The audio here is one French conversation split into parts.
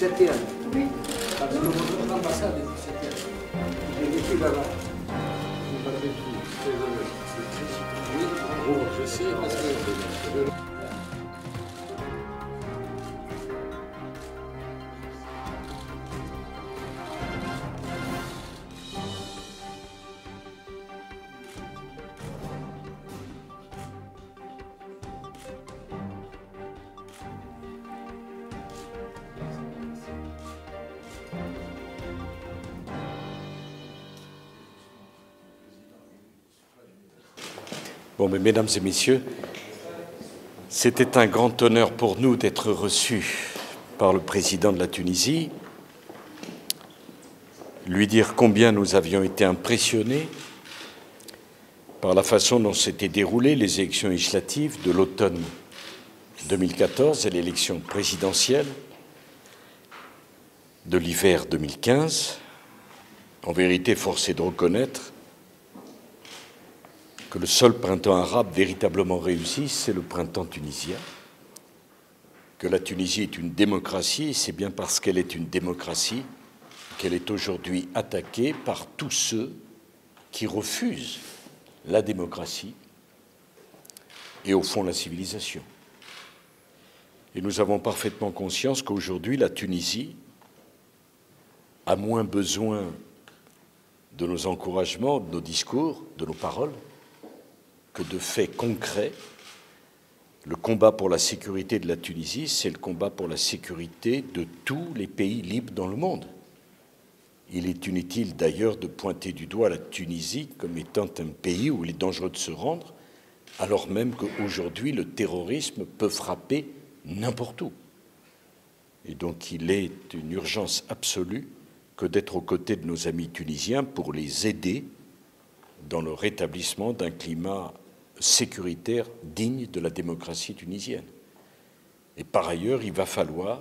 17e. Oui. Parce que l'ambassade est 17e. J'ai vécu là-bas. Pas du tout. Désolé. Oui, bon, je sais parce que... Bon, mais mesdames et messieurs, c'était un grand honneur pour nous d'être reçus par le président de la Tunisie, lui dire combien nous avions été impressionnés par la façon dont s'étaient déroulées les élections législatives de l'automne 2014 et l'élection présidentielle de l'hiver 2015. En vérité, force est de reconnaître que le seul printemps arabe véritablement réussi, c'est le printemps tunisien, que la Tunisie est une démocratie, et c'est bien parce qu'elle est une démocratie qu'elle est aujourd'hui attaquée par tous ceux qui refusent la démocratie et au fond la civilisation. Et nous avons parfaitement conscience qu'aujourd'hui la Tunisie a moins besoin de nos encouragements, de nos discours, de nos paroles, que de faits concrets. Le combat pour la sécurité de la Tunisie, c'est le combat pour la sécurité de tous les pays libres dans le monde. Il est inutile d'ailleurs de pointer du doigt la Tunisie comme étant un pays où il est dangereux de se rendre, alors même qu'aujourd'hui le terrorisme peut frapper n'importe où. Et donc il est une urgence absolue que d'être aux côtés de nos amis tunisiens pour les aider dans le rétablissement d'un climat sécuritaire digne de la démocratie tunisienne. Et par ailleurs, il va falloir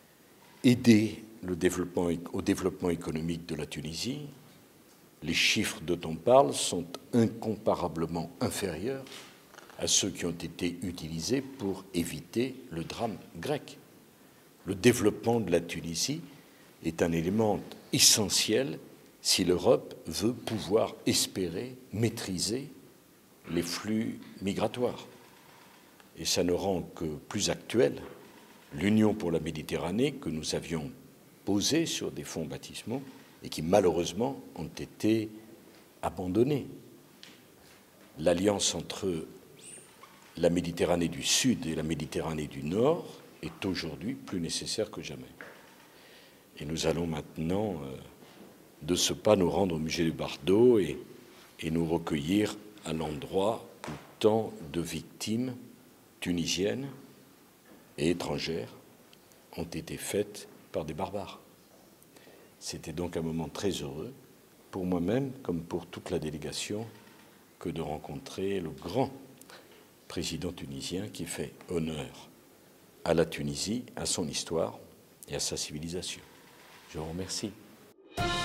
aider au développement économique de la Tunisie. Les chiffres dont on parle sont incomparablement inférieurs à ceux qui ont été utilisés pour éviter le drame grec. Le développement de la Tunisie est un élément essentiel si l'Europe veut pouvoir espérer maîtriser les flux migratoires. Et ça ne rend que plus actuel l'Union pour la Méditerranée que nous avions posée sur des fonds baptismaux et qui malheureusement ont été abandonnés. L'alliance entre la Méditerranée du Sud et la Méditerranée du Nord est aujourd'hui plus nécessaire que jamais. Et nous allons maintenant, de ce pas, nous rendre au musée du Bardo et nous recueillir à l'endroit où tant de victimes tunisiennes et étrangères ont été faites par des barbares. C'était donc un moment très heureux, pour moi-même comme pour toute la délégation, que de rencontrer le grand président tunisien qui fait honneur à la Tunisie, à son histoire et à sa civilisation. Je vous remercie.